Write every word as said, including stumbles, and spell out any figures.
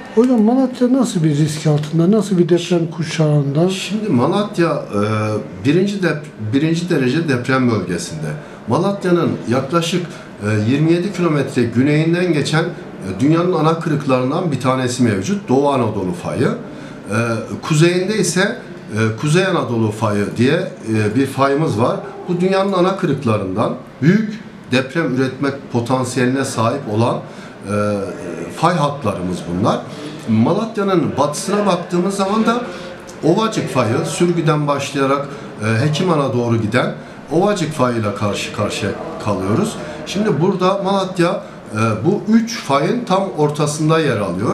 Hocam Malatya nasıl bir risk altında, nasıl bir deprem kuşağında? Şimdi Malatya e, birinci, dep birinci derece deprem bölgesinde. Malatya'nın yaklaşık e, yirmi yedi kilometre güneyinden geçen e, dünyanın ana kırıklarından bir tanesi mevcut. Doğu Anadolu fayı. E, kuzeyinde ise e, Kuzey Anadolu fayı diye e, bir fayımız var. Bu dünyanın ana kırıklarından büyük deprem üretmek potansiyeline sahip olan e, fay hatlarımız bunlar. Malatya'nın batısına baktığımız zaman da Ovacık fayı, Sürgü'den başlayarak e, Hekiman'a doğru giden Ovacık fayıyla karşı karşıya kalıyoruz. Şimdi burada Malatya e, bu üç fayın tam ortasında yer alıyor.